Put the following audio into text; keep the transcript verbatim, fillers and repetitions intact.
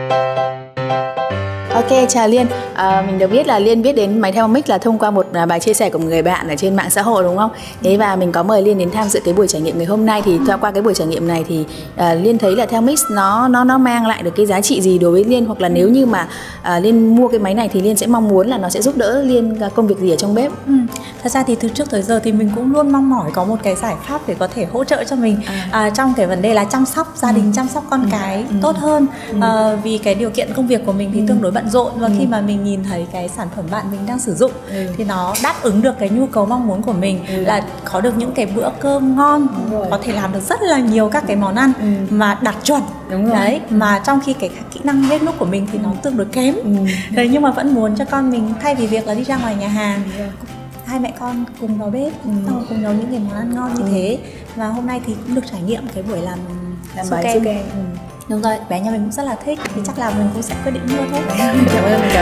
Ok, chào Liên. À, mình được biết là Liên biết đến máy Thermomix là thông qua một à, bài chia sẻ của một người bạn ở trên mạng xã hội đúng không? Thế và mình có mời Liên đến tham dự cái buổi trải nghiệm ngày hôm nay. Thì qua cái buổi trải nghiệm này thì à, Liên thấy là Thermomix nó nó nó mang lại được cái giá trị gì đối với Liên, hoặc là nếu như mà à, Liên mua cái máy này thì Liên sẽ mong muốn là nó sẽ giúp đỡ Liên công việc gì ở trong bếp? Ừ. Thật ra thì từ trước tới giờ thì mình cũng luôn mong mỏi có một cái giải pháp để có thể hỗ trợ cho mình à. À, trong cái vấn đề là chăm sóc gia đình, ừ. chăm sóc con ừ. cái ừ. tốt hơn. Ừ. À, vì cái điều kiện công việc của mình thì ừ. tương đối bận rộn, và ừ. khi mà mình nhìn thấy cái sản phẩm bạn mình đang sử dụng ừ. thì nó đáp ứng được cái nhu cầu mong muốn của mình, ừ. là có được những cái bữa cơm ngon, có thể làm được rất là nhiều các cái món ăn ừ. mà đạt chuẩn. Đúng rồi. Đấy, mà trong khi cái kỹ năng bếp núc của mình thì nó tương đối kém. Ừ. Đấy, nhưng mà vẫn muốn cho con mình thay vì việc là đi ra ngoài nhà hàng, ừ. hai mẹ con cùng vào bếp, ừ. xong rồi cùng nấu những cái món ăn ngon như ừ. thế. Và hôm nay thì cũng được trải nghiệm cái buổi làm làm bánh su kem. Ừ. Đúng rồi, bé nhà mình cũng rất là thích, thì chắc là mình cũng sẽ quyết định mua thôi. Cảm ơn, cảm